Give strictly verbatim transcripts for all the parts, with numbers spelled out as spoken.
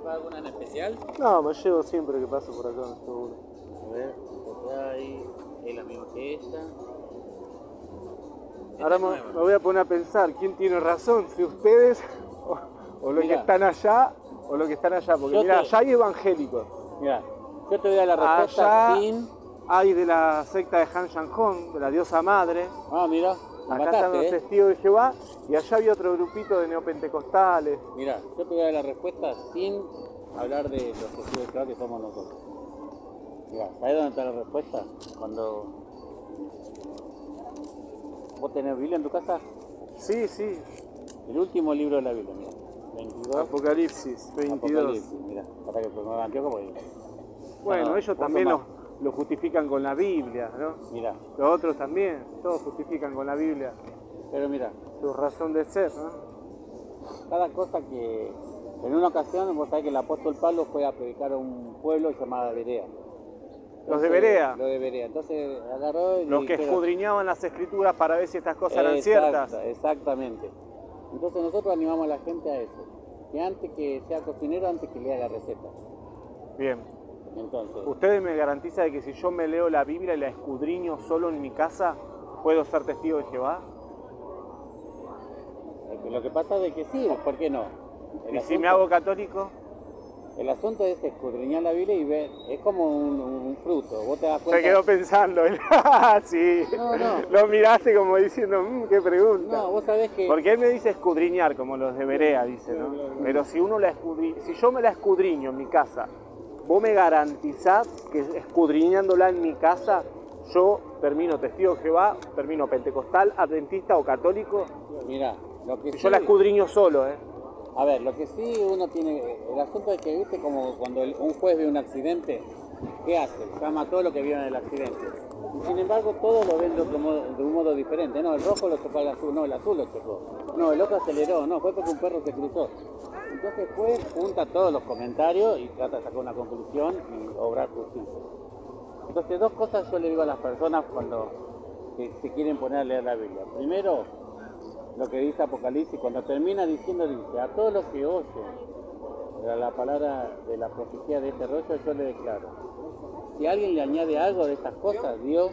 llevas alguna en especial? No, me llevo siempre que paso por acá. Seguro. A ver, esta ahí es la misma que esta. Esta Ahora es me, nueva. me voy a poner a pensar quién tiene razón, si ustedes o, o los que Mirá. están allá o los que están allá. Porque Yo mira, te- allá hay evangélicos. Mira, yo te voy a dar la respuesta Allá sin... hay de la secta de Han Shanghong, de la diosa madre. Ah, mira, me Acá están los mataste, ¿eh? testigos de Jehová y allá había otro grupito de neopentecostales. Mira, yo te voy a dar la respuesta sin hablar de los testigos de Jehová que somos nosotros. Mira, ¿sabes dónde está la respuesta? Cuando... ¿Vos tenés Biblia en tu casa? Sí, sí, El último libro de la Biblia, mira. veintidós. Apocalipsis veintidós. Apocalipsis, mira. Para que ponga Antioco, porque... Bueno, No, no, ellos vos también lo, tomá. lo justifican con la Biblia, ¿no? Mira, Los otros también, todos justifican con la Biblia pero mira, su razón de ser, ¿no? cada cosa que... En una ocasión, vos sabés que el apóstol Pablo fue a predicar a un pueblo llamado Berea. Los de Entonces, Berea. Los de Berea. Entonces agarró y le Los que dijeron- escudriñaban las escrituras para ver si estas cosas eran Exacto, ciertas. Exactamente. Entonces nosotros animamos a la gente a eso. Que antes que sea cocinero, antes que lea la receta. Bien. Entonces, ¿Ustedes me garantizan de que si yo me leo la Biblia y la escudriño solo en mi casa, puedo ser testigo de Jehová? eh, lo que pasa es que sí, ¿por qué no? El ¿Y si asunto- me hago católico? El asunto es escudriñar la Biblia y ver, es como un, un fruto, vos te das Se cuenta... quedó pensando. Sí. No, no. Lo miraste como diciendo, mmm, qué pregunta. No, vos sabés que... Porque él me dice escudriñar, como los de Berea, dice, ¿no? Pero si uno la escudri... si yo me la escudriño en mi casa, ¿vos me garantizás que escudriñándola en mi casa yo termino testigo de Jehová, termino pentecostal, adventista o católico? Mira, lo que Si sí... yo la escudriño solo, ¿eh? A ver, lo que sí uno tiene... El asunto es que, viste, como cuando el- un juez ve un accidente, ¿qué hace? Llama a todo lo que vieron en el accidente. Y sin embargo, todos lo ven de, otro modo, de un modo diferente. No, el rojo lo chocó al azul, no, el azul lo chocó. No, el otro aceleró, no, fue porque un perro se cruzó. Entonces el juez junta todos los comentarios y trata de sacar una conclusión y obrar justicia. Entonces dos cosas yo le digo a las personas cuando que se quieren poner a leer la Biblia. Primero, lo que dice Apocalipsis, cuando termina diciendo, dice, a todos los que oyen la palabra de la profecía de este rollo, yo le declaro. Si alguien le añade algo de estas cosas, Dios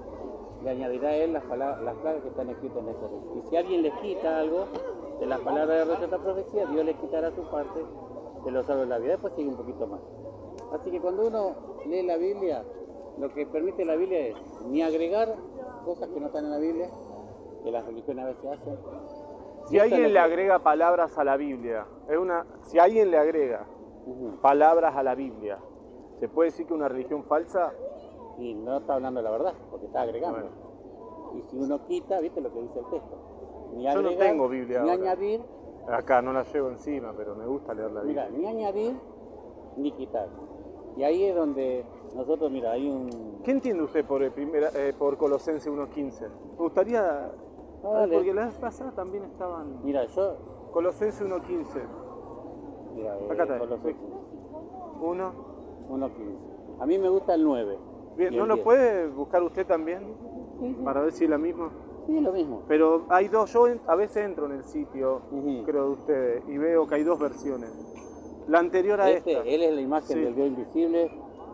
le añadirá a él las, palabras, las plagas que están escritas en este rollo. Y si alguien le quita algo de las palabras de rollo de esta profecía, Dios le quitará su parte de los salvos de la vida. Después sigue un poquito más. Así que cuando uno lee la Biblia, lo que permite la Biblia es ni agregar cosas que no están en la Biblia, que las religiones a veces hacen. Si Y eso es alguien lo le que- agrega palabras a la Biblia, es una, si alguien le agrega Ujú. palabras a la Biblia, ¿se puede decir que una religión falsa? Y no está hablando la verdad, porque está agregando. Y si uno quita, ¿viste lo que dice el texto? Ni Yo no agregar, tengo Biblia ni ahora. añadir, Acá no la llevo encima, pero me gusta leer la mira, Biblia. ni añadir, ni quitar. Y ahí es donde nosotros, mira, hay un... ¿Qué entiende usted por, el primera- eh, por Colosenses uno quince? Me gustaría... Ah, dale. Porque la vez pasada también estaban... Mira, yo... Colosenses uno quince. Mira, eh, Acá está. Colosenses uno. uno quince. A mí me gusta el nueve. Bien, y ¿no el lo diez. puede buscar usted también? Sí, sí. Para ver si es la misma. Sí, lo mismo. Pero hay dos, yo en- a veces entro en el sitio, Ujú. creo de ustedes, y veo que hay dos versiones. La anterior a Este, esta. él es la imagen Sí. del Dios invisible.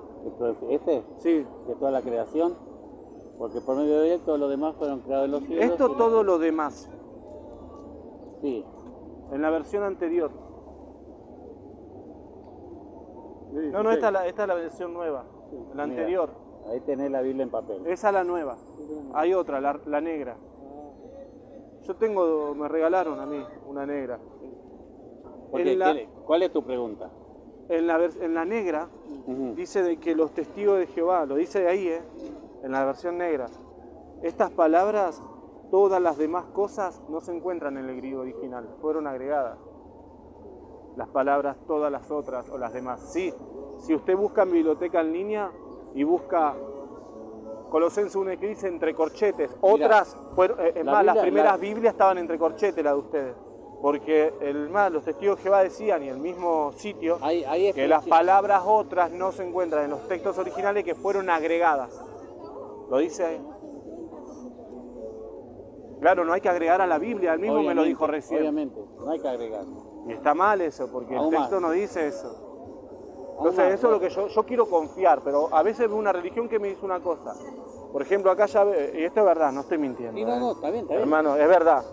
Este, Sí. de toda la creación. Porque por medio de él todos los demás fueron creados en los cielos. Esto y- todo lo demás, Sí. en la versión anterior. No, no, esta es la, esta es la versión nueva, la Mira, anterior. ahí tenés la Biblia en papel. Esa es la nueva. Hay otra, la, la negra. Yo tengo, me regalaron a mí una negra. Porque, en la- ¿qué- ¿Cuál es tu pregunta? En la, vers- en la negra Ujú. dice de que los testigos de Jehová, lo dice de ahí, ¿eh? En la versión negra. Estas palabras, todas las demás cosas no se encuentran en el griego original, fueron agregadas. Las palabras, todas las otras o las demás. Sí, si usted busca en biblioteca en línea y busca Colosenses uno que dice entre corchetes, otras, fueron, eh, es la más, las Biblia- primeras la- Biblias estaban entre corchetes, las de ustedes. Porque el, más, los testigos de Jehová decían, y el mismo sitio, Hay, hay que las expresi- palabras otras no se encuentran en los textos originales que fueron agregadas. ¿Lo dice ahí? Claro, no hay que agregar a la Biblia, él mismo me lo Obviamente, dijo recién. Obviamente, no hay que agregar. Y está mal eso, porque Aún el texto más. no dice eso. Aún Entonces más, eso es lo ¿no? que yo, yo quiero confiar, pero a veces veo una religión que me dice una cosa. Por ejemplo, acá ya, ve- y esto es verdad, no estoy mintiendo. Sí, no, ¿eh? no, está bien, está bien. Hermano, es verdad.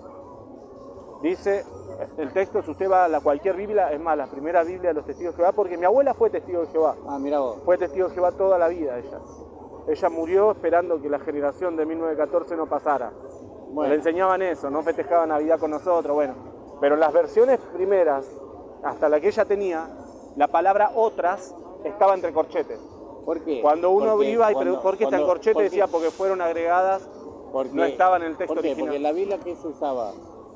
Dice el texto, si usted va a la cualquier Biblia, es más, la primera Biblia de los testigos de Jehová, porque mi abuela fue testigo de Jehová. Ah, mira vos. Fue testigo de Jehová toda la vida ella. Ella murió esperando que la generación de mil novecientos catorce no pasara. Bueno. Le enseñaban eso, no festejaban Navidad con nosotros, bueno. Pero las versiones primeras, hasta la que ella tenía, la palabra otras estaba entre corchetes. ¿Por qué? Cuando uno Porque iba y cuando- preguntaba por qué está en cuando- corchete, porque- decía porque fueron agregadas, porque- no estaba en el texto ¿por qué? original. Porque en la Biblia, ¿qué se usaba?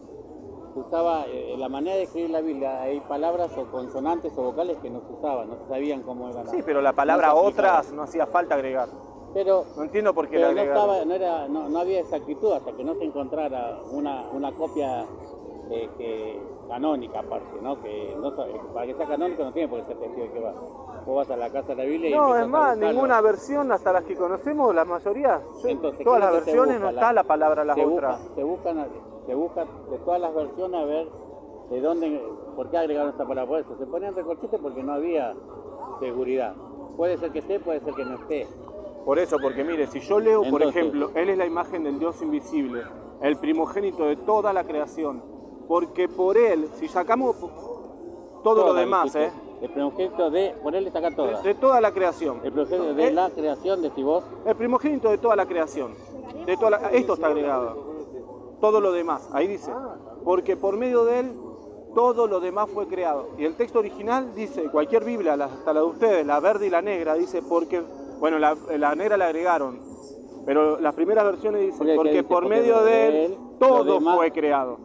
Se usaba, eh, la manera de escribir la Biblia, hay palabras o consonantes o vocales que no se usaban, no se sabían cómo eran. Sí, pero la palabra No se aplicaba. otras no hacía falta agregar. Pero, No entiendo por qué pero la no, agregaron. estaba, no, era, no, no había exactitud hasta que no se encontrara una, una copia eh, que, canónica aparte, ¿no? Que no sabe- para que sea canónico no tiene por qué ser testigo de Jehová. Vos vas a la casa de la Biblia y No, empezás es a más, buscarlo. ninguna versión, hasta las que conocemos, la mayoría, yo- Entonces, todas ¿qué es las lo que se versiones busca? no está la palabra las se otras. Busca, se, buscan, se busca de todas las versiones a ver de dónde, por qué agregaron esta palabra. Por eso se ponían recorchetes porque no había seguridad. Puede ser que esté, puede ser que no esté. Por eso, porque mire, si yo leo, por Entonces- ejemplo, Él es la imagen del Dios invisible, el primogénito de toda la creación, porque por Él, si sacamos todo lo Toda, demás, dijiste. ¿eh? El primogénito de, por él le saca toda. de toda la creación, El primogénito de Eh, la creación, decís vos. el primogénito de toda la creación, de toda la- esto está agregado, todo lo demás, ahí dice, porque por medio de Él todo lo demás fue creado. Y el texto original dice, cualquier Biblia, la- hasta la de ustedes, la verde y la negra, dice porque, bueno, la, la negra la agregaron, pero las primeras versiones dicen, Porque, ¿qué porque dice? por Porque medio de de Él Él, todo lo demás- fue creado,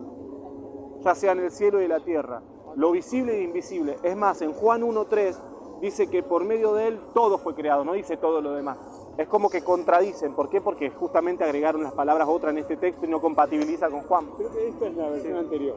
ya sea en el cielo y la tierra, lo visible e invisible. Es más, en Juan uno tres dice que por medio de Él todo fue creado, no dice todo lo demás. Es como que contradicen. ¿Por qué? Porque justamente agregaron las palabras otras en este texto y no compatibiliza con Juan. Creo que esta es la versión anterior.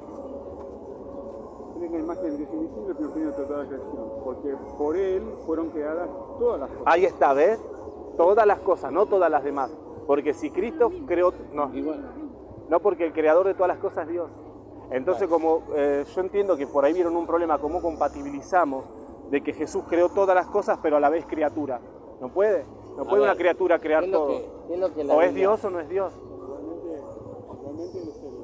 Tiene la imagen del Dios invisible, pero primero de toda la creación. Porque por él fueron creadas todas las cosas. Ahí está, ¿ves? Todas las cosas, no todas las demás. Porque si Cristo creó... No, Igual. no porque el creador de todas las cosas es Dios. Entonces, como eh, yo entiendo que por ahí vieron un problema, cómo compatibilizamos de que Jesús creó todas las cosas, pero a la vez criatura. ¿No puede? No A puede ver, una criatura crear ¿qué es lo todo. que- qué es lo que la O es Biblia- Dios o no es Dios. Igualmente, igualmente él es, el,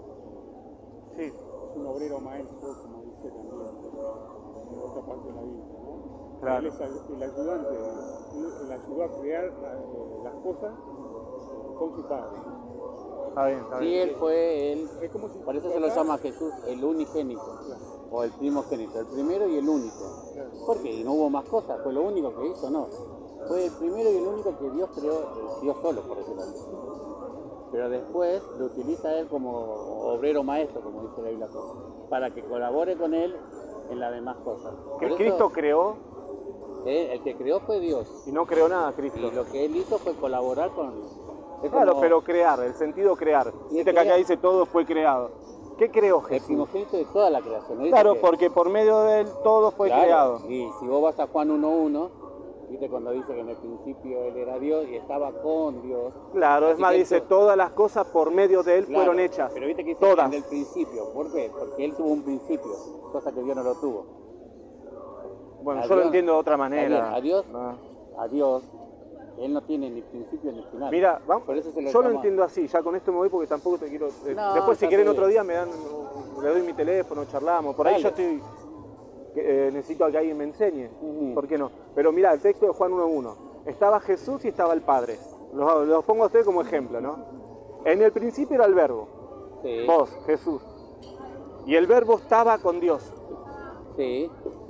Sí. es un obrero maestro, como dice también en otra parte de la Biblia, ¿no? Claro. Él es el, el ayudante, él, él ayudó a crear eh, las cosas con su padre. Está bien, está Sí, bien. él fue, él, Es como si por eso se lo acá- llama Jesús el unigénito, o el primogénito, el primero y el único. Claro. Porque no hubo más cosas, fue lo único que hizo, no. Fue el primero y el único que Dios creó, Dios solo, por decirlo así. Pero después lo utiliza él como obrero maestro, como dice la Biblia, para que colabore con él en las demás cosas. Por Que eso, Cristo creó él- el que creó fue Dios. y no creó nada, Cristo. Y lo que él hizo fue colaborar con... es Claro, como pero crear, el sentido crear. Y Viste que acá crear- dice todo fue creado. ¿Qué creó el Jesús? primogénito de toda la creación. ¿no? Dice Claro, que- porque por medio de él todo fue Claro, creado. Y si vos vas a Juan uno uno, viste cuando dice que en el principio él era Dios y estaba con Dios. Claro, es Así más, que dice, esto- todas las cosas por medio de él Claro, fueron hechas. Pero viste que dice todas. en el principio. ¿Por qué? Porque él tuvo un principio, cosa que Dios no lo tuvo. Bueno, a yo lo Dios- entiendo de otra Está manera. bien, a Dios, No. a Dios, él no tiene ni principio ni final. Mira, vamos, Por eso se lo yo lo llama- entiendo así, ya con esto me voy porque tampoco te quiero... eh, No, después si está quieren bien. otro día me dan, le doy mi teléfono, charlamos. Por ahí Dale. yo estoy... que, eh, necesito que alguien me enseñe. Ujú. ¿Por qué no? Pero mira, el texto de Juan uno uno. Estaba Jesús y estaba el Padre. Los, los pongo a ustedes como ejemplo, ¿no? En el principio era el verbo. Sí, Vos, Jesús. Y el verbo estaba con Dios. sí,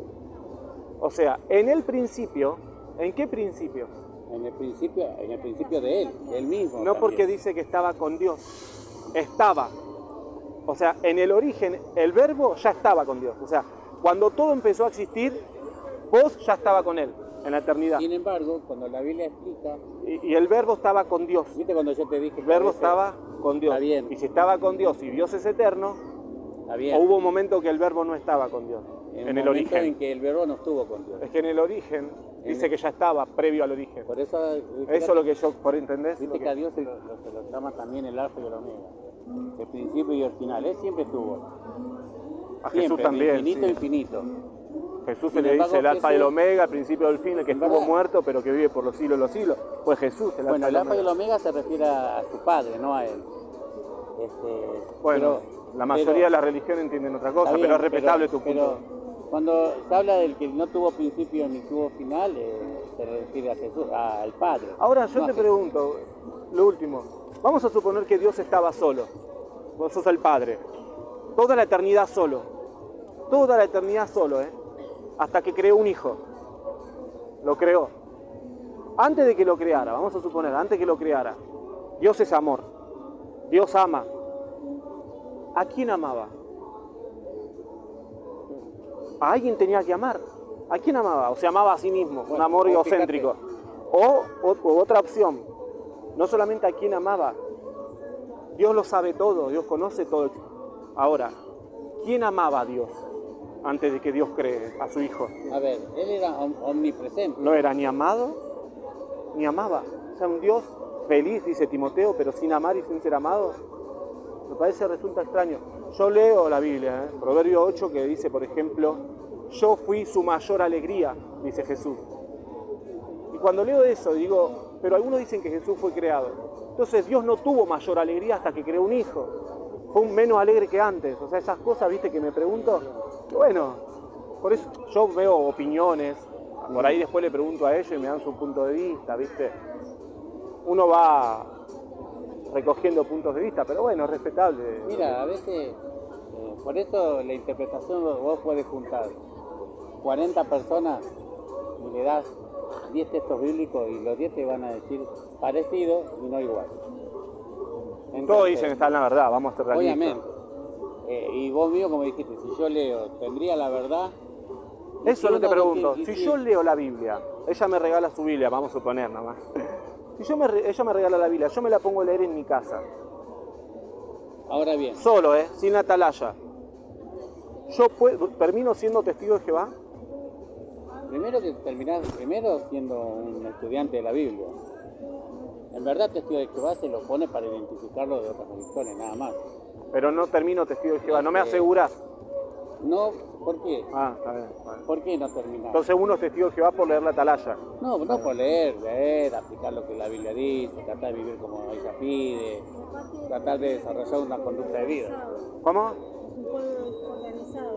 O sea, en el principio, ¿en qué principio? en el principio, en el principio de él, de él mismo. No también. porque dice que estaba con Dios. Estaba. O sea, en el origen, el verbo ya estaba con Dios. O sea, cuando todo empezó a existir, vos ya estaba con Él, en la eternidad. Sin embargo, cuando la Biblia explica, Y, y el verbo estaba con Dios. viste cuando yo te dije que El verbo a veces- estaba con Dios. Está bien. Y si estaba con Dios y Dios es eterno, Está bien. o hubo un momento que el verbo no estaba con Dios, en, el momento origen. en que el verbo no estuvo con Dios. Es que en el origen dice el- que ya estaba previo al origen. Por eso, Eso es lo que yo, por entendés. viste que a Dios se lo, lo- se lo llama también el alfa y el omega. El principio y el final. Él siempre estuvo. A Siempre, Jesús de también. infinito, sí. infinito. Jesús se Sin le dice embargo, el alfa y el Jesús- omega, al principio del fin, el que En estuvo verdad. muerto, pero que vive por los siglos de los siglos. Pues Jesús, el Bueno, alfa y el el alfa y el omega. omega se refiere a su padre, no a él. Este, Bueno, pero- la mayoría pero- de la religión entienden otra cosa, Está bien, pero es respetable tu pero punto. cuando se habla del que no tuvo principio ni tuvo final, eh, se refiere a Jesús, a- al Padre. Ahora yo no a te Jesús. pregunto, lo último, vamos a suponer que Dios estaba solo, vos sos el Padre, toda la eternidad solo, toda la eternidad solo, ¿eh? Hasta que creó un hijo, lo creó. Antes de que lo creara, vamos a suponer, antes que lo creara, Dios es amor, Dios ama. ¿A quién amaba? A alguien tenía que amar. ¿A quién amaba? O se amaba a sí mismo, un Bueno, amor vos egocéntrico. O, o- o otra opción, no solamente a quién amaba, Dios lo sabe todo, Dios conoce todo. Ahora, ¿quién amaba a Dios antes de que Dios cree a su hijo? A ver, él era om- omnipresente. No era ni amado, ni amaba. O sea, un Dios feliz, dice Timoteo, pero sin amar y sin ser amado. Me parece, resulta extraño. Yo leo la Biblia, ¿eh? Proverbio ocho, que dice, por ejemplo, yo fui su mayor alegría, dice Jesús. Y cuando leo eso, digo, pero algunos dicen que Jesús fue creado. Entonces Dios no tuvo mayor alegría hasta que creó un hijo. Fue un menos alegre que antes. O sea, esas cosas, viste, que me pregunto. Y bueno, por eso yo veo opiniones. Por ahí después le pregunto a ellos y me dan su punto de vista, viste. Uno va recogiendo puntos de vista, pero bueno, es respetable. Mira, a veces, eh, por eso la interpretación vos puedes juntar cuarenta personas y le das diez textos bíblicos y los diez te van a decir parecido y no igual. Entonces, Todos dicen que está en la verdad, vamos a ser realistas. obviamente. Eh, y vos mío, como dijiste, si yo leo, ¿tendría la verdad? Y Eso si no te uno pregunto. y Si yo leo la Biblia, ella me regala su Biblia, vamos a suponer nomás. Si yo me, re- ella me regala la Biblia, yo me la pongo a leer en mi casa. Ahora bien, Solo, ¿eh? Sin atalaya. ¿Yo puedo- termino siendo testigo de Jehová? primero que terminás, primero siendo un estudiante de la Biblia. En verdad, testigo de Jehová se lo pone para identificarlo de otras religiones, nada más. Pero no termino testigo de Jehová. ¿No me Eh, aseguras? No, ¿por qué? Ah, está bien. Vale. ¿Por qué no terminar? Entonces uno es testigo de Jehová por leer la atalaya. No, no por leer, leer, aplicar lo que la Biblia dice, tratar de vivir como ella pide, tratar de desarrollar una conducta de vida. ¿Cómo? Es un pueblo organizado.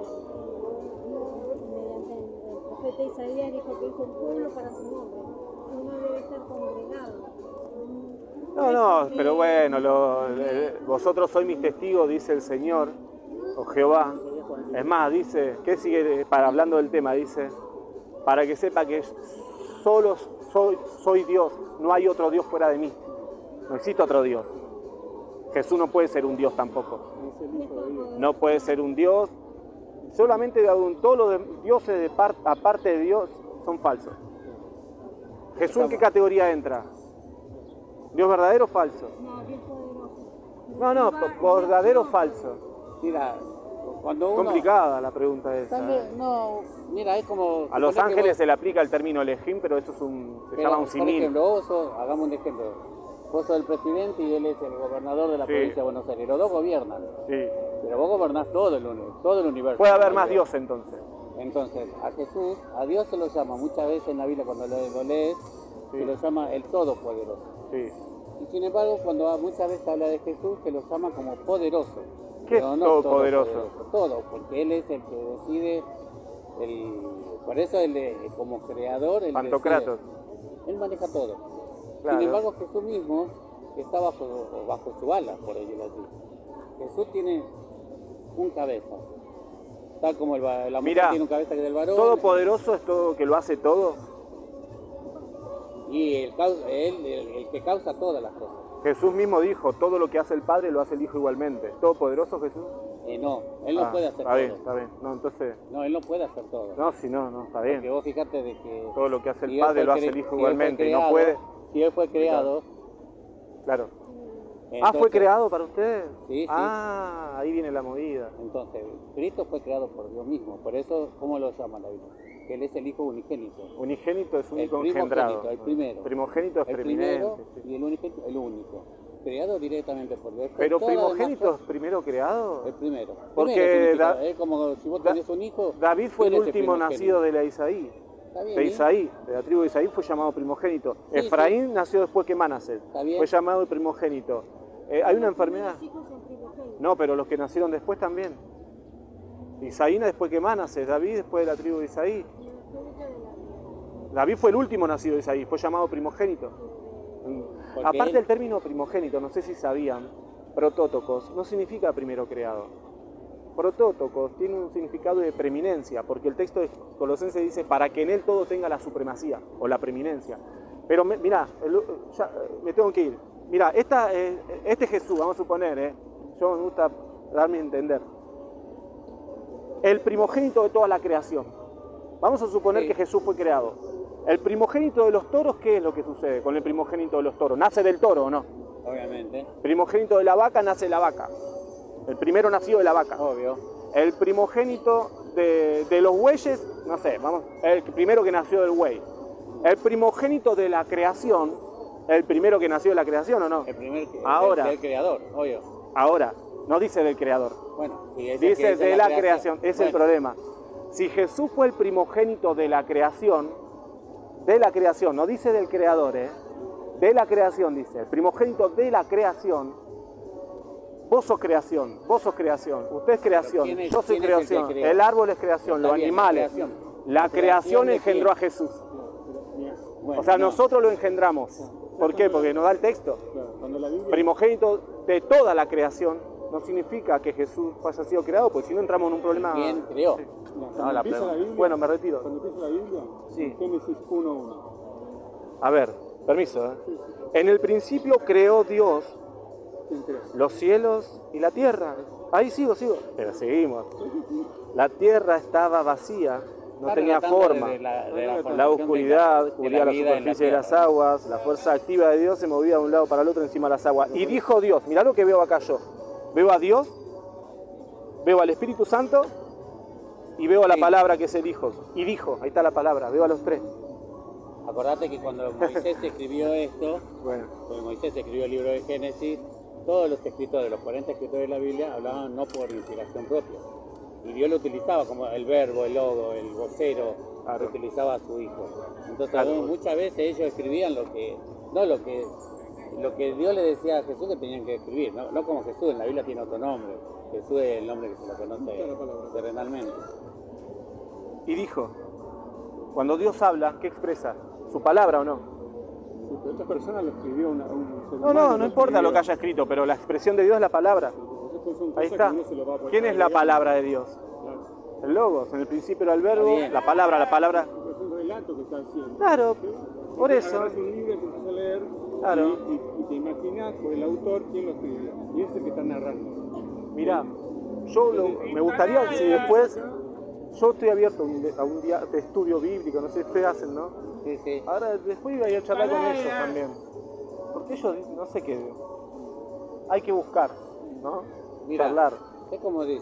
Mediante el, el profeta Isaías dijo que hizo un pueblo para su nombre. Uno debe estar congregado. No, no, pero bueno, lo- eh, vosotros sois mis testigos, dice el Señor, o Jehová. Es más, dice, ¿qué sigue para hablando del tema? Dice, para que sepa que solo soy, soy Dios, no hay otro Dios fuera de mí. No existe otro Dios. Jesús no puede ser un Dios tampoco. No puede ser un Dios. Solamente todos los de- dioses de par- aparte de Dios son falsos. ¿Jesús en qué categoría entra? ¿Dios verdadero o falso? No, Dios poderoso. No, no, po- verdadero o falso. Mira, cuando uno... Complicada la pregunta esa. Tal vez, no, mira, es como... A Los suponer que Ángeles vos- se le aplica el término Elohim, pero eso es un, se pero, llama un por simil. ejemplo, vos sos, hagamos un ejemplo, vos sos el presidente y él es el gobernador de la Sí. provincia de Buenos Aires, los dos gobiernan, Sí. pero vos gobernás todo el, uni- todo el universo. Puede haber más Dios. Dios entonces. Entonces, a Jesús, a Dios se lo llama, muchas veces en la Biblia cuando lo, lo lees, Sí. se lo llama el Todopoderoso. Sí. Y sin embargo, cuando muchas veces habla de Jesús, se lo llama como poderoso. ¿Qué Pero es no todopoderoso? todopoderoso, Todo, porque Él es el que decide, el, por eso Él es, como creador, Él Pantocrator. decide. Él maneja todo. Claro. Sin embargo, Jesús mismo está bajo, bajo su ala, por decirlo así. Jesús tiene un cabeza. Tal como el, va- la mujer Mirá, tiene un cabeza que es del varón. Todopoderoso es todo que lo hace todo. Y el, cau- él, el, el que causa todas las cosas. Jesús mismo dijo, todo lo que hace el Padre lo hace el Hijo igualmente. ¿Todopoderoso Jesús? Eh, no, Él no Ah, puede hacer está todo. bien, está bien. No, entonces, No, Él no puede hacer todo. no, si no, no, está Porque bien. vos fijate de que... Todo lo que hace el si él Padre fue lo hace cre- el Hijo si él fue igualmente y no creado- puede. Si Él fue creado... Claro. Ah, entonces- ¿fue creado para ustedes? Sí, sí. Ah, ahí viene la movida. Entonces, Cristo fue creado por Dios mismo. Por eso, ¿cómo lo llama la Biblia? Que Él es el Hijo unigénito. Unigénito es El único primogénito, engendrado. el primero. Primogénito es El preeminente. primero sí. y el unigénito, el único. creado directamente por Dios. Pero Todas las primogénito demás es primero creado. cosas, el primero. Porque Primero significa, Da- es como si vos Da- tenés un hijo. David fue el ¿quién es último primogénito? nacido de la Isaí. Está bien, De ¿eh? Isaí, de la tribu de Isaí fue llamado primogénito. Sí, Efraín nació después que Manasés. Está bien. Fue llamado el primogénito. Eh, hay una enfermedad. Los hijos son primogénitos. No, pero los que nacieron después también. Isaí después que Manasés, David después de la tribu de Isaí. David fue el último nacido de Isaí, fue llamado primogénito. Porque Aparte él- el término primogénito, no sé si sabían, protótocos, no significa primero creado. Protótocos tiene un significado de preeminencia, porque el texto de Colosenses dice para que en él todo tenga la supremacía o la preeminencia. Pero me- mirá, el- ya, eh, me tengo que ir. Mirá, esta, eh, este Jesús, vamos a suponer, eh, yo me gusta darme a entender. El primogénito de toda la creación. Vamos a suponer Sí. que Jesús fue creado. El primogénito de los toros, ¿qué es lo que sucede con el primogénito de los toros? ¿Nace del toro o no? Obviamente, Primogénito de la vaca, nace la vaca. El primero nacido de la vaca. obvio. El primogénito de, de los bueyes, no sé, vamos, el primero que nació del buey. El primogénito de la creación, el primero que nació de la creación o no. El primer que- Ahora. el, el creador, obvio. Ahora, no dice del creador, Bueno, si es el que dice dice de la creación, es el Bueno, problema. Si Jesús fue el primogénito de la creación, de la creación, no dice del creador, ¿eh? De la creación dice, el primogénito de la creación, vos sos creación, vos sos creación, usted es creación, ¿quién es- yo soy quién es el que creación, creó? el árbol es creación, Está los bien, la animales, creación. la ¿La creación creación de engendró quién? a Jesús. Mira, bueno, O sea, no. nosotros lo engendramos. ¿Por qué? Porque nos da el texto. claro, cuando la Biblia Primogénito de toda la creación no significa que Jesús haya sido creado, porque si no entramos en un problema. ¿Quién creó? Mira, cuando No, la empieza la pregunta. Biblia, Bueno, me retiro. Cuando empieza la Biblia, Sí. Génesis uno uno. A ver, permiso. ¿eh? En el principio creó Dios ¿Quién creó? los cielos y la tierra. Ahí sigo, sigo. Pero seguimos. La tierra estaba vacía, no Está tenía relatando forma. de la, de la La formación oscuridad de la- cubría de la vida en superficie de las tierra. aguas, la fuerza activa de Dios se movía de un lado para el otro encima de las aguas. Y dijo Dios, mirá lo que veo acá yo. Veo a Dios, veo al Espíritu Santo y veo a la Sí. palabra que es el Hijo. Y dijo, ahí está la palabra, veo a los tres. Acordate que cuando Moisés escribió esto, Bueno, cuando Moisés escribió el libro de Génesis, todos los escritores, los cuarenta escritores de la Biblia, hablaban no por inspiración propia. Y Dios lo utilizaba como el verbo, el logo, el vocero, Claro. lo utilizaba a su hijo. Entonces Claro. muchas veces ellos escribían lo que, no lo que, lo que Dios le decía a Jesús que tenían que escribir, no, no como Jesús, en la Biblia tiene otro nombre. Jesús es el nombre que se lo conoce terrenalmente. y dijo, cuando Dios habla, ¿qué expresa? ¿Su palabra o no? Sí, pero esta persona lo escribió una, un ser No, humano, no, no importa lo que haya escrito, pero la expresión de Dios es la palabra. Entonces, son Ahí cosas está. que uno se lo va a poder ¿Quién es la leer. palabra de Dios? Claro. El Logos. En el principio era el verbo, Está bien. la palabra, la palabra. Es un relato que está haciendo. Claro, ¿sí? por Entonces, eso. agarras un libro, empiezas a leer Claro. y, y- y te imaginas por el autor quién lo escribió. Y ese es el que está narrando. Mirá, yo lo- me gustaría si después, yo estoy abierto a un, a un día de estudio bíblico, no sé, ustedes hacen, ¿no? Sí, sí. Ahora después voy a ir a charlar con ellos también. Porque ellos, no sé qué, hay que buscar, ¿no? Mira, Charlar. es como dice,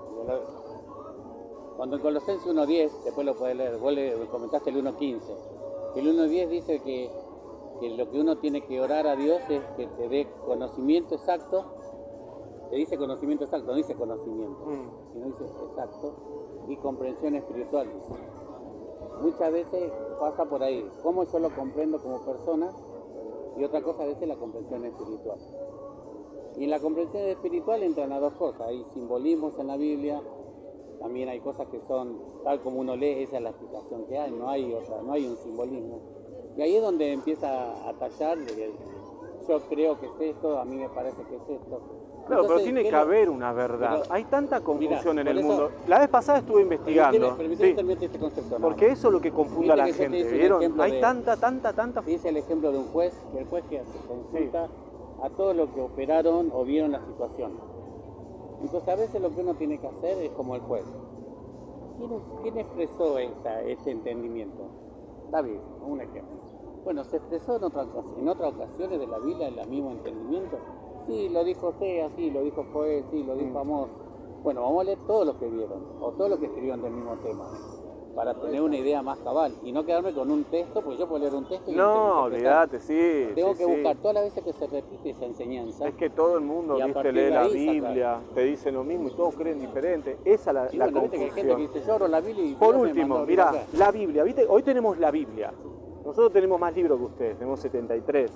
cuando en Colosenses uno diez, después lo puedes leer, vos le comentaste el uno quince, el uno diez dice que, que lo que uno tiene que orar a Dios es que te dé conocimiento exacto, te dice conocimiento exacto, no dice conocimiento, Mm. sino dice exacto, y comprensión espiritual, dice. Muchas veces pasa por ahí, cómo yo lo comprendo como persona, y otra cosa a veces la comprensión espiritual. Y en la comprensión espiritual entran las dos cosas, hay simbolismos en la Biblia, también hay cosas que son, tal como uno lee, esa es la explicación que hay, no hay otra, no hay un simbolismo. Y ahí es donde empieza a tallar, de que yo creo que es esto, a mí me parece que es esto. Claro, pero Entonces, tiene ¿qué que lo- haber una verdad. pero- Hay tanta confusión Mira, en el por eso- mundo. La vez pasada estuve investigando. Permitime- permitime sí, terminar este concepto, ¿no? porque eso es lo que confunde Viste a la que yo te gente. hice un ¿Vieron? ejemplo Hay de- tanta, tanta, tanta. Dice el ejemplo de un juez, que el juez que hace consulta a todos los que operaron o vieron la situación. Entonces a veces lo que uno tiene que hacer es como el juez. ¿Quién, es- quién expresó esta, este entendimiento? David, un ejemplo. Bueno, ¿se expresó en, otra, ocas- en otras ocasiones de la Biblia el mismo entendimiento? Sí, lo dijo Oseas, sí, lo dijo Joel, sí, lo dijo Amós. Bueno, vamos a leer todos los que vieron, o todos los que escribieron del mismo tema. para tener una idea más cabal y no quedarme con un texto, porque yo puedo leer un texto y No, interpretar. olvídate, sí. Tengo sí, que sí. buscar todas las veces que se repite esa enseñanza. Es que todo el mundo, Y a viste, partir lee de la ahí Biblia, te dicen lo mismo y todos creen diferente. Esa es la, Y la bueno, viste que hay gente que confusión. dice, yo oro la Biblia y Por Dios me último, mandó a mirá, abrir acá. la Biblia, ¿viste? Hoy tenemos la Biblia. Nosotros tenemos más libros que ustedes, tenemos setenta y tres.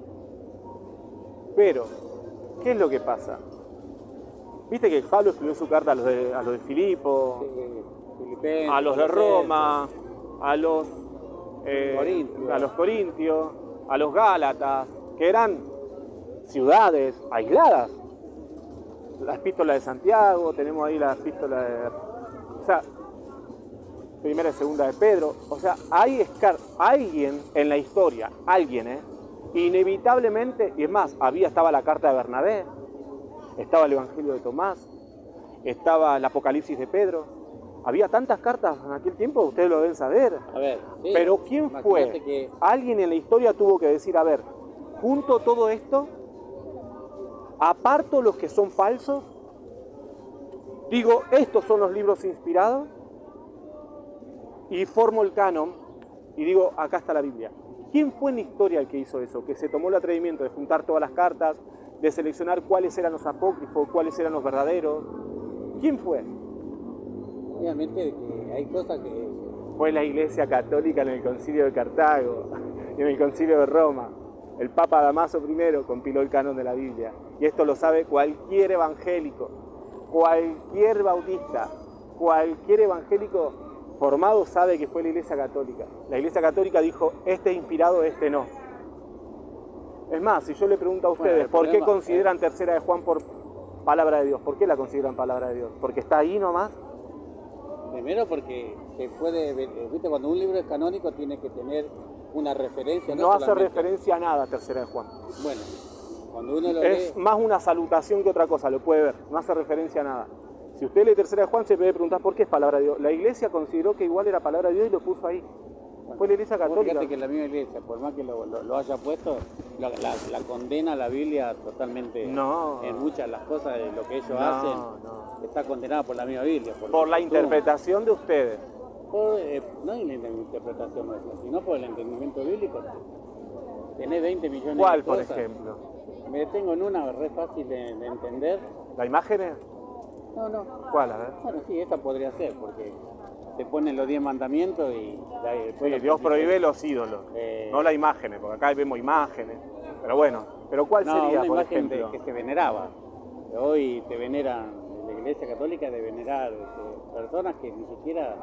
Pero, ¿qué es lo que pasa? Viste que Pablo escribió su carta a los de, a los de Filipo, Sí, Filipenses, a los de Colosenses. Roma, a los, eh, Corintios. a los Corintios, a los Gálatas, que eran ciudades aisladas. La epístola de Santiago, tenemos ahí la epístola de... O sea, primera y segunda de Pedro. O sea, hay escar alguien en la historia, alguien, ¿eh? Inevitablemente, y es más, había, estaba la carta de Bernabé, estaba el Evangelio de Tomás, estaba el Apocalipsis de Pedro. Había tantas cartas en aquel tiempo, ustedes lo deben saber. A ver, sí, Pero ¿quién fue? imagínate que Alguien en la historia tuvo que decir, a ver, junto todo esto, aparto los que son falsos, digo, estos son los libros inspirados, y formo el canon, y digo, acá está la Biblia. ¿Quién fue en la historia el que hizo eso? Que se tomó el atrevimiento de juntar todas las cartas, de seleccionar cuáles eran los apócrifos, cuáles eran los verdaderos. ¿Quién fue? obviamente que hay cosas que... Fue la Iglesia Católica en el Concilio de Cartago y en el Concilio de Roma. El Papa Damaso primero compiló el canon de la Biblia. Y esto lo sabe cualquier evangélico, cualquier bautista, cualquier evangélico formado sabe que fue la Iglesia Católica. La Iglesia Católica dijo, este es inspirado, este no. Es más, si yo le pregunto a ustedes, Bueno, el ¿por qué problema- consideran tercera de Juan por palabra de Dios? ¿Por qué la consideran palabra de Dios? ¿Porque está ahí nomás? Primero porque se puede ver, eh, viste, cuando un libro es canónico tiene que tener una referencia. No hace solamente- referencia a nada tercera de Juan. Bueno, cuando uno lo Es lee... más una salutación que otra cosa, lo puede ver, no hace referencia a nada. Si usted lee tercera de Juan se puede preguntar por qué es palabra de Dios. La Iglesia consideró que igual era palabra de Dios y lo puso ahí. Fue la Iglesia Vos Católica. fíjate que la misma iglesia, por más que lo, lo- lo haya puesto, la, la- la condena a la Biblia totalmente No. en muchas de las cosas de lo que ellos No, hacen. no. Está condenada por la misma Biblia. Por la costumbre. interpretación de ustedes. Por, eh, no en la interpretación nuestra, sino por el entendimiento bíblico. Tenés veinte millones ¿Cuál, de por cosas. ejemplo? Me detengo en una re fácil de, de entender. ¿La imagen? No, no. ¿Cuál? A ver. Bueno, sí, esa podría ser, porque se ponen los diez mandamientos y... ya, después Sí, lo Dios que- prohíbe los ídolos, Eh, no las imágenes, porque acá vemos imágenes. Pero bueno, ¿pero cuál No, sería, una por imagen de- ejemplo? que se veneraba. Hoy te veneran, la Iglesia Católica de venerar este, personas que ni siquiera...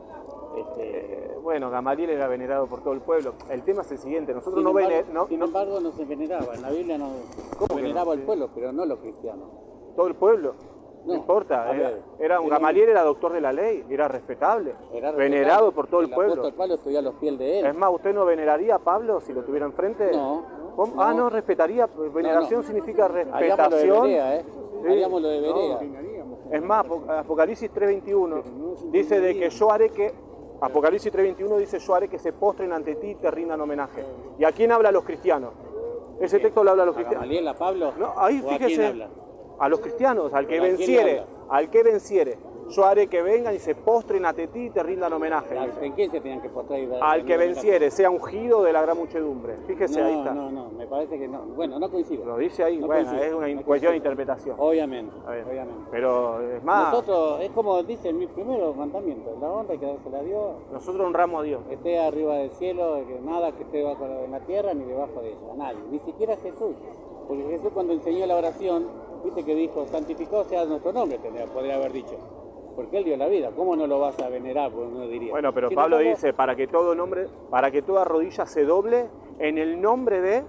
Este, Eh, bueno, Gamaliel era venerado por todo el pueblo. El tema es el siguiente, nosotros sin no, embargo, vene- no, sin no- embargo, no se veneraba. En la Biblia no ¿Cómo que veneraba no? al pueblo, pero no los cristianos. todo el pueblo. No, No, importa, a era, ver, era un era un- Gamaliel era doctor de la ley, era respetable, Era venerado respetable. por todo el pueblo. apóstol Pablo estudió a los pies de él. Es más, ¿usted no veneraría a Pablo si lo tuviera enfrente? No, ¿Cómo? no. Ah, no, respetaría. Veneración no. significa Hagámoslo de respetación. Berea, ¿eh? Sí. Hagámoslo de No. Berea. Es más, Apo- Apocalipsis tres veintiuno dice de que yo haré que, Apocalipsis tres veintiuno dice yo haré que se postren ante ti y te rindan homenaje. ¿Y a quién habla a los cristianos? Ese texto lo habla a los ¿A cristianos. Gamaliel, a Pablo? No, ahí ¿O a quién fíjese, habla? a los cristianos, al que ¿Pero a quién venciere, habla? al que venciere, yo haré que vengan y se postren ante ti y te rindan homenaje. dice. ¿En quién se tenían que postrar? y dar- Al que dar- venciere, sea ungido de la gran muchedumbre. Fíjese, No, ahí está. no, no, me parece que no. Bueno, no coincido. Lo dice ahí, No bueno, coincido, es una no in- cuestión coincido. de interpretación. Obviamente, Está bien. obviamente. Pero es más, Nosotros, es como dice mi primero mandamiento, la honra hay que dársela a Dios, nosotros honramos a Dios. que esté arriba del cielo, que nada que esté debajo de la tierra ni debajo de ella, a nadie, ni siquiera Jesús. Porque Jesús cuando enseñó la oración, viste que dijo, santificado sea nuestro nombre, tendría, podría haber dicho. Porque Él dio la vida, ¿cómo no lo vas a venerar? Porque uno diría. Bueno, pero Sin Pablo embargo, dice, para que todo nombre, para que toda rodilla se doble en el nombre de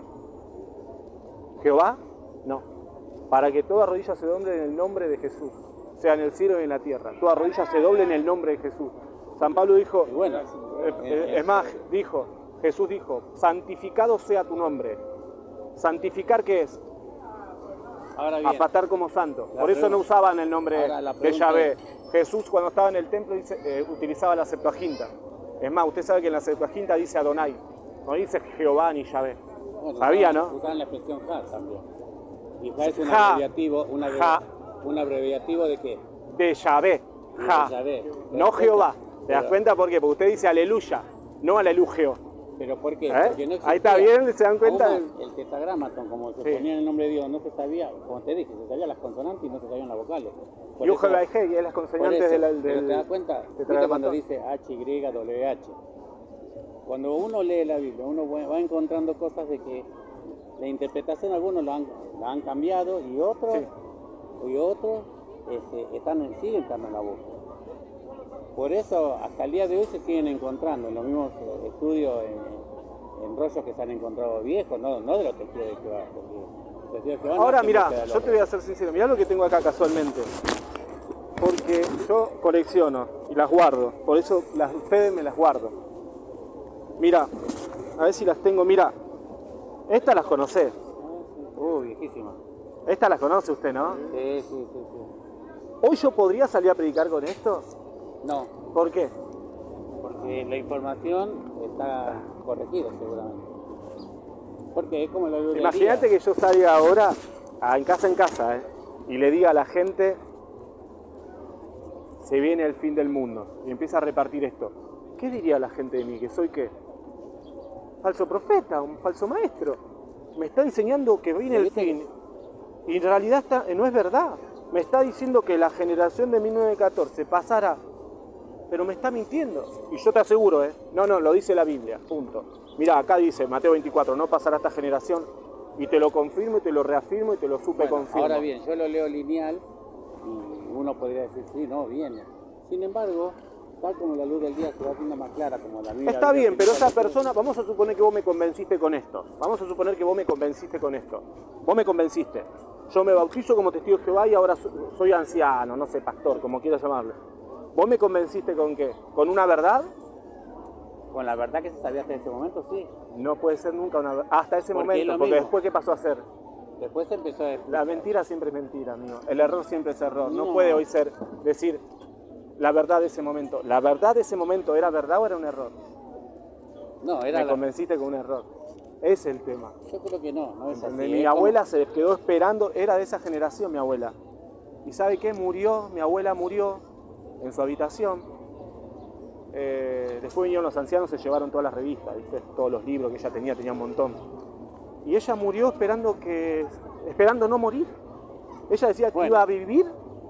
Jehová, no. Para que toda rodilla se doble en el nombre de Jesús, sea en el cielo y en la tierra. Toda rodilla se doble en el nombre de Jesús. San Pablo dijo, y bueno, eh, eh, eh, es más, dijo, Jesús dijo, santificado sea tu nombre. ¿Santificar qué es? ahora bien, Apartar como santo. La Por eso no pregunta- usaban el nombre Ahora, la de pregunta Yahvé. es- Jesús cuando estaba en el templo dice, eh, utilizaba la Septuaginta. Es más, usted sabe que en la Septuaginta dice Adonai, no dice Jehová ni Yahvé. bueno, Sabía, usaban- ¿no? Usaban la expresión ja también. Y ja es un Ja. abreviativo, un, Ja. un abreviativo de qué? De Yahvé, Ja. De Yahvé. No Jehová. ¿Te das cuenta por qué? Porque usted dice aleluya, no alelugeo. ¿Pero por qué? ¿Eh? Porque no Ahí está existía. bien, ¿se dan cuenta? Aún más, el tetragramaton, como se Sí. ponía en el nombre de Dios, no se sabía, como te dije, se sabían las consonantes y no se sabían las vocales. Por Y eso- ojo la G, y es las por consonantes eso, del, pero del ¿te das cuenta? ¿Viste tetragramaton? cuando dice H, Y, W, H? Cuando uno lee la Biblia, uno va encontrando cosas de que la interpretación algunos la han, la han cambiado y otros, Sí. y otros este, están en, siguen estando en la búsqueda. Por eso hasta el día de hoy se siguen encontrando en los mismos eh, estudios, en, en rollos que se han encontrado viejos, no, no de los testigos de Jehová. Porque los testigos de Jehová no Ahora hacen mira, búsqueda de yo los- te voy a ser sincero, mirá lo que tengo acá casualmente. Porque yo colecciono y las guardo, por eso las ustedes me las guardo. Mira, a ver si las tengo, mira. Estas las conocés. Uh, viejísima. Estas las conoce usted, ¿no? Sí, sí, sí, sí. Hoy yo podría salir a predicar con esto. No, ¿Por qué? porque la información está corregida seguramente. Porque es como la luz del Imagínate día. que yo salga ahora, a- en casa en casa, ¿eh? y le diga a la gente, se viene el fin del mundo, y empieza a repartir esto. ¿Qué diría la gente de mí? ¿Que soy qué? ¿Falso profeta? ¿Un falso maestro? Me está enseñando que viene el ¿Viste? fin. Y en realidad está- no es verdad. Me está diciendo que la generación de mil novecientos catorce pasará, pero me está mintiendo. Y yo te aseguro, ¿eh? No, no, lo dice la Biblia, punto. Mirá, acá dice Mateo veinticuatro, no pasará esta generación. Y te lo confirmo, y te lo reafirmo, y te lo supe Bueno, confirmo. ahora bien, yo lo leo lineal y uno podría decir, sí, no, viene. Sin embargo, tal como la luz del día se va haciendo más clara, como la Biblia... Está bien, pero esa persona persona, vamos a suponer que vos me convenciste con esto. Vamos a suponer que vos me convenciste con esto. Vos me convenciste. Yo me bautizo como testigo de Jehová y ahora so- soy anciano, no sé, pastor, como quieras llamarle. ¿Vos me convenciste con qué? ¿Con una verdad? Con la verdad que se sabía hasta ese momento, sí. No puede ser nunca una verdad. Hasta ese Porque es momento, lo porque mismo. después, ¿qué pasó a ser? Después se empezó a... La mentira siempre es mentira, amigo. El error siempre es error. No, No. puede hoy ser decir la verdad de ese momento. ¿La verdad de ese momento era verdad o era un error? No, era Me la... convenciste con un error. Ese es el tema. Yo creo que no, no es así. ¿Entendés? Es Mi como- abuela se quedó esperando, era de esa generación mi abuela. ¿Y sabe qué? Murió, mi abuela murió en su habitación. Eh, después vinieron los ancianos, se llevaron todas las revistas, ¿viste? Todos los libros que ella tenía, tenía un montón. Y ella murió esperando que, esperando no morir. Ella decía que Bueno. iba a vivir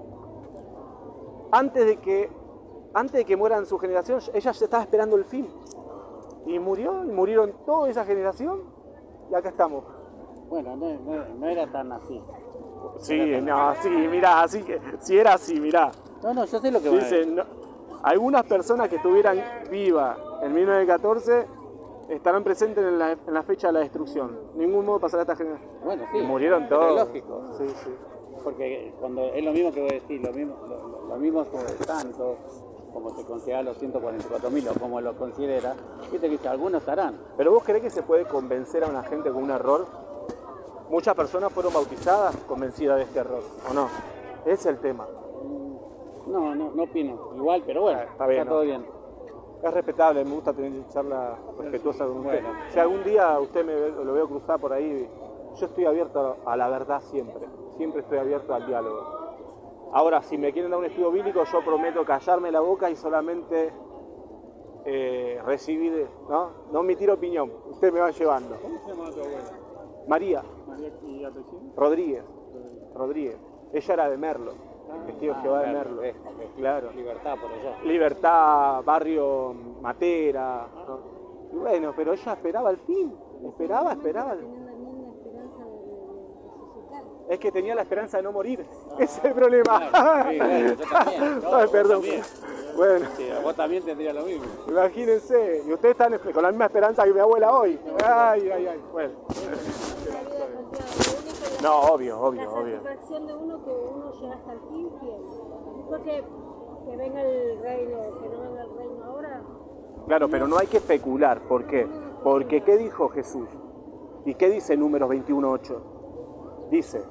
antes de que, antes de que mueran su generación, ella ya estaba esperando el fin. Y murió, y murieron toda esa generación, y acá estamos. Bueno, no, no- no era tan así. Sí, no, sí, mirá, así que, si era así, mirá. No, no, yo sé lo que va a Dice, no, algunas personas que estuvieran vivas en mil novecientos catorce estarán presentes en la, en la fecha de la destrucción. Ningún modo pasará esta generación. Bueno, sí. Y murieron pero es todos. lógico. Sí, sí. Porque cuando es lo mismo que voy a decir, lo mismo, lo, lo- lo mismo sobre santos, como se considera los ciento cuarenta y cuatro mil o como lo considera, viste que dice, algunos estarán. Pero vos creés que se puede convencer a una gente con un error. Muchas personas fueron bautizadas convencidas de este error, ¿o no? Ese es el tema. No, no, no opino. Igual, pero bueno, Está bien, todo ¿no? bien. Es respetable, me gusta tener charla respetuosa con usted. Bueno. Si algún día usted me ve- lo veo cruzar por ahí, yo estoy abierto a la verdad siempre. Siempre estoy abierto al diálogo. Ahora, si me quieren dar un estudio bíblico, yo prometo callarme la boca y solamente eh, recibir, ¿no? No emitir opinión. Usted me va llevando. ¿Cómo se llama tu abuela? María María y apellido. Rodríguez. Rodríguez. Ella era de Merlo. Testigo de Jehová de claro, Merlo. es, ok. Claro. Libertad por allá. Libertad, barrio Matera. ¿no? Y bueno, pero ella esperaba el fin. Esperaba, esperaba. Tienen la misma esperanza de, de- de resucitar. Es que tenía la esperanza de no morir. Ese es el problema. Claro, sí, bueno, yo también. No, Ay, vos perdón. también. Bueno, Sí, vos también tendrías lo mismo. imagínense. Y ustedes están con la misma esperanza que mi abuela hoy. Ay, ay, ay. Bueno. La vida confiada. Lo único es la- No, obvio, obvio, la obvio. satisfacción de uno que uno llega hasta el fin fiel. Porque que venga el reino, que no venga el reino ahora. Claro, pero no hay que especular. ¿Por qué? Porque ¿qué dijo Jesús? ¿Y qué dice Números veintiuno ocho? Dice,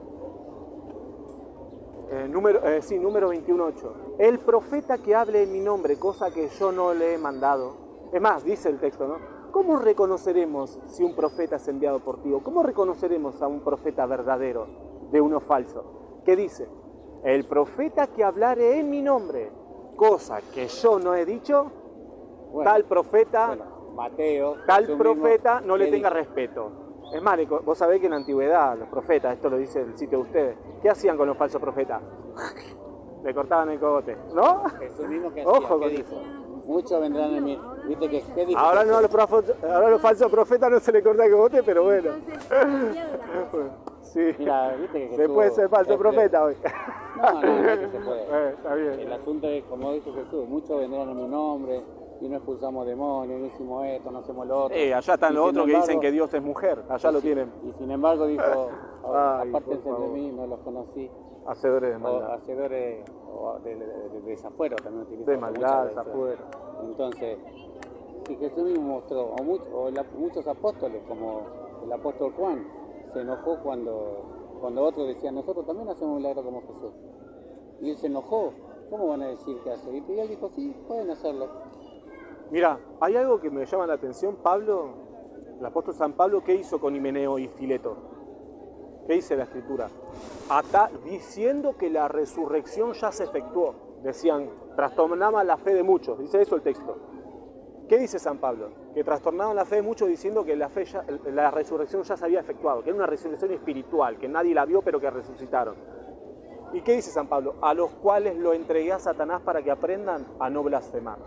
eh, número, eh, sí, número veintiuno ocho. El profeta que hable en mi nombre, cosa que yo no le he mandado. Es más, dice el texto, ¿no? ¿Cómo reconoceremos si un profeta es enviado por ti? ¿O cómo reconoceremos a un profeta verdadero de uno falso? ¿Qué dice? El profeta que hablare en mi nombre. cosa que yo no he dicho, Bueno, tal profeta, bueno, Mateo, tal Jesús profeta mismo, no le ¿qué tenga dijo? respeto. Es más, vos sabés que en la antigüedad los profetas, esto lo dice el sitio de ustedes, ¿qué hacían con los falsos profetas? Le cortaban el cogote, ¿no? Jesús mismo que Ojo hacía, con ¿qué dijo? Muchos vendrán en mí. ¿Viste que qué dijo? Ahora no, a los, profo- ahora a los falsos profetas no se le corta el cogote, pero bueno. Entonces, ha cambiado la cosa. Sí. Mira, viste que Se Jesús puede ser falso es- profeta hoy. No, no, no es que se puede. Eh, está bien. El asunto es, como dice Jesús, muchos vendrán en mi nombre y no expulsamos demonios, no hicimos esto, no hacemos lo otro. Eh, allá están Y los sin otros que embargo- dicen que Dios es mujer, allá lo y sin- tienen. Y sin embargo dijo, Ay, apártense por de favor. mí, no los conocí. Hacedores de O maldad. hacedores o de, de, de- de desafuero también utiliza. De muchas maldad, veces. desafuero. Entonces, si Jesús mismo mostró, o, much- o la- muchos apóstoles, como el apóstol Juan, se enojó cuando, cuando otros decían, nosotros también hacemos milagros como Jesús. Y él se enojó. ¿Cómo van a decir que hace? Y él dijo, sí, pueden hacerlo. Mira, hay algo que me llama la atención. Pablo, el apóstol San Pablo, ¿qué hizo con Himeneo y Fileto? ¿Qué dice la escritura? Ata- diciendo que la resurrección ya se efectuó. Decían, trastornaba la fe de muchos. Dice eso el texto. ¿Qué dice San Pablo? Que trastornaban la fe de muchos diciendo que la, fe ya- la resurrección ya se había efectuado, que era una resurrección espiritual, que nadie la vio pero que resucitaron. ¿Y qué dice San Pablo? A los cuales lo entregué a Satanás para que aprendan a no blasfemar.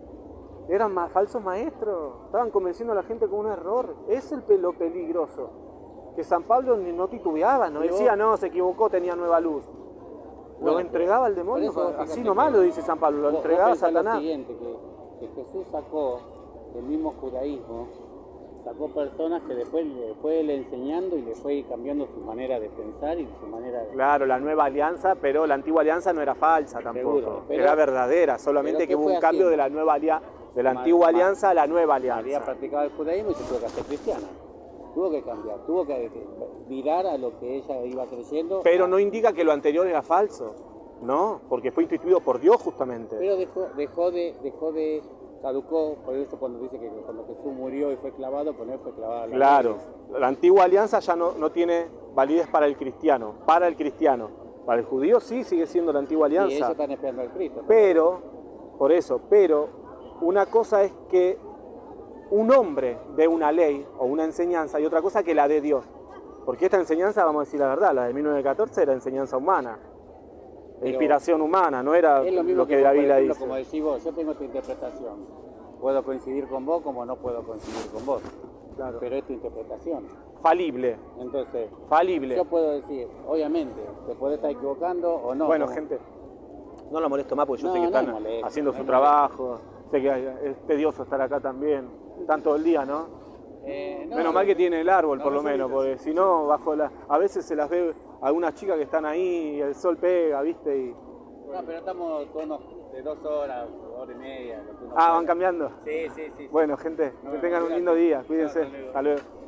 Eran más falsos maestros, estaban convenciendo a la gente con un error. Es el pe- lo peligroso. Que San Pablo ni- no titubeaba, no Pero- decía, no, se equivocó, tenía nueva luz. Lo Bueno, entregaba al demonio, por eso, así fíjate nomás que lo dice San Pablo, lo Vos- entregaba a vos pensá lo Satanás. siguiente, que, que Jesús sacó del mismo judaísmo, sacó personas que después le fue él enseñando y le fue cambiando su manera de pensar y su manera de... Claro, la nueva alianza, pero la antigua alianza no era falsa tampoco, Seguro, pero- era verdadera, solamente pero que ¿qué hubo fue un cambio haciendo? de la nueva alia- de la Ma- antigua ma- alianza a la nueva María alianza. practicaba el judaísmo y se tuvo que hacer cristiana. Tuvo que cambiar, tuvo que que virar a lo que ella iba creyendo. Pero a- no indica que lo anterior era falso, no, porque fue instituido por Dios justamente. Pero dejó, dejó de, dejó de, caducó, por eso cuando dice que cuando Jesús murió y fue clavado, con él fue clavado. a la Claro, cruz. la antigua alianza ya no, no tiene validez para el cristiano, para el cristiano. Para el judío sí sigue siendo la antigua Y ellos alianza. están esperando al Cristo. Pero, por eso, pero una cosa es que un hombre dé una ley o una enseñanza y otra cosa que la dé Dios. Porque esta enseñanza, vamos a decir la verdad, la de mil novecientos catorce era enseñanza humana, Pero inspiración humana, no era Es lo lo, mismo que, que, la vos, por Biblia ejemplo, dice. como decís vos, yo tengo tu interpretación. Puedo coincidir con vos como no puedo coincidir con vos. Claro. Pero es tu interpretación. Falible, Entonces, falible. yo puedo decir, obviamente, te puede estar equivocando o no. Bueno, como- gente, no la molesto más porque yo No, sé que no están es molesto, haciendo no su es trabajo, sé que es tedioso estar acá también, están todo el día, ¿no? Eh, no, Menos mal que tiene el árbol, no, por lo no menos, solitas. porque si no, bajo la... A veces se las ve algunas chicas que están ahí y el sol pega, ¿viste? Y... No, pero estamos tonos de dos horas, hora y media. lo que uno Ah, van pueda. cambiando. Sí, sí, sí. sí. Bueno, gente, No, que tengan un cuídate. lindo día, cuídense. Hasta luego. Hasta luego.